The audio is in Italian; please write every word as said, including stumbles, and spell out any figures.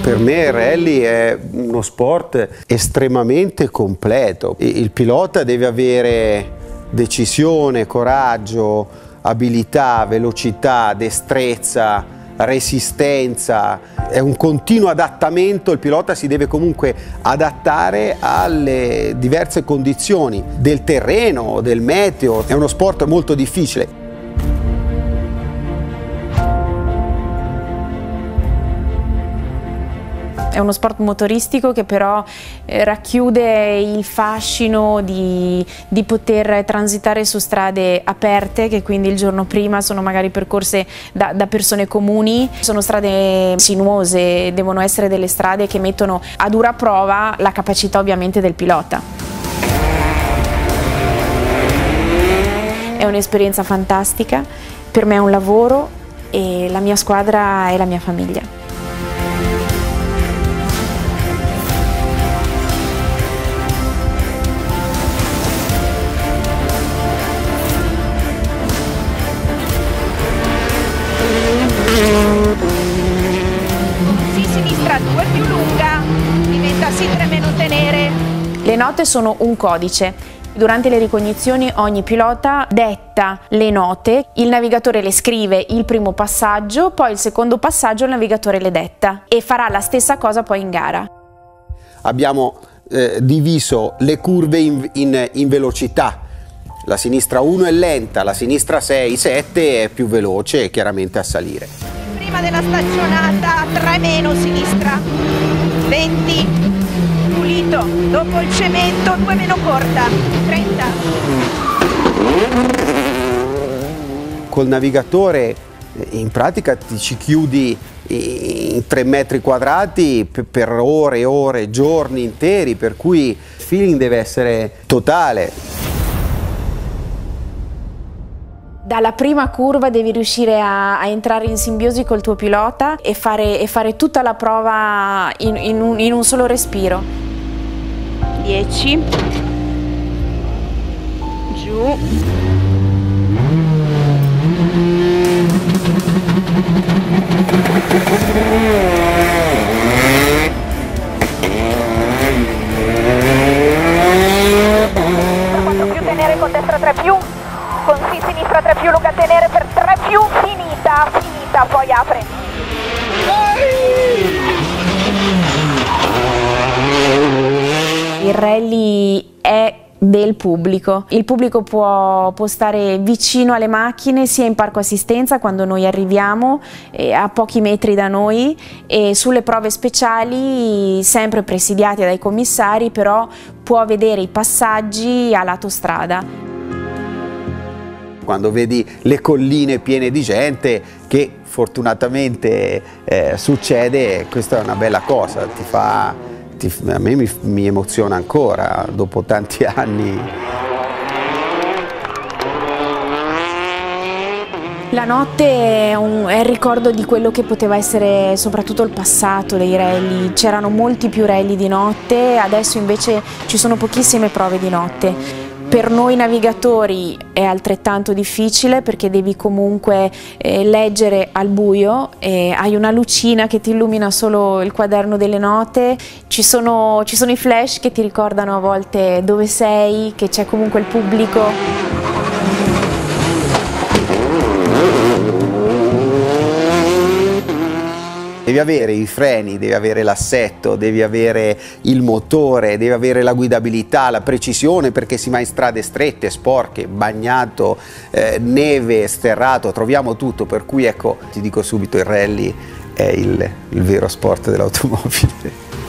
Per me il rally è uno sport estremamente completo. Il pilota deve avere decisione, coraggio, abilità, velocità, destrezza, resistenza. È un continuo adattamento, il pilota si deve comunque adattare alle diverse condizioni del terreno, del meteo. È uno sport molto difficile. È uno sport motoristico che però eh, racchiude il fascino di, di poter transitare su strade aperte, che quindi il giorno prima sono magari percorse da, da persone comuni. Sono strade sinuose, devono essere delle strade che mettono a dura prova la capacità ovviamente del pilota. È un'esperienza fantastica, per me è un lavoro e la mia squadra è la mia famiglia. Sì, sinistra due più lunga, diventa sì tre meno tenere. Le note sono un codice. Durante le ricognizioni ogni pilota detta le note, il navigatore le scrive il primo passaggio, poi il secondo passaggio il navigatore le detta e farà la stessa cosa poi in gara. Abbiamo eh, diviso le curve in, in, in velocità. La sinistra uno è lenta, la sinistra sei, sette è più veloce, chiaramente a salire. Prima della staccionata tre meno sinistra, venti, pulito, dopo il cemento due meno corta, trenta. Col navigatore in pratica ti ci chiudi in tre metri quadrati per ore e ore, giorni interi, per cui il feeling deve essere totale. Dalla prima curva devi riuscire a, a entrare in simbiosi col tuo pilota e fare, e fare tutta la prova in, in, un, in un solo respiro. dieci, giù, quattro più tenere con destra tre più, con sì sinistra tre più lunga tenere per tre più, finita, finita, poi apre. Il rally è del pubblico, il pubblico può, può stare vicino alle macchine sia in parco assistenza quando noi arriviamo eh, a pochi metri da noi, e sulle prove speciali sempre presidiate dai commissari, però può vedere i passaggi a lato strada. Quando vedi le colline piene di gente, che fortunatamente eh, succede, questa è una bella cosa, ti fa, ti, a me mi, mi emoziona ancora dopo tanti anni. La notte è, un, è il ricordo di quello che poteva essere soprattutto il passato dei rally. C'erano molti più rally di notte, adesso invece ci sono pochissime prove di notte. Per noi navigatori è altrettanto difficile perché devi comunque eh, leggere al buio, e hai una lucina che ti illumina solo il quaderno delle note, ci sono, ci sono i flash che ti ricordano a volte dove sei, che c'è comunque il pubblico. Devi avere i freni, devi avere l'assetto, devi avere il motore, devi avere la guidabilità, la precisione, perché si va in strade strette, sporche, bagnato, eh, neve, sterrato, troviamo tutto, per cui ecco, ti dico subito, il rally è il, il vero sport dell'automobile.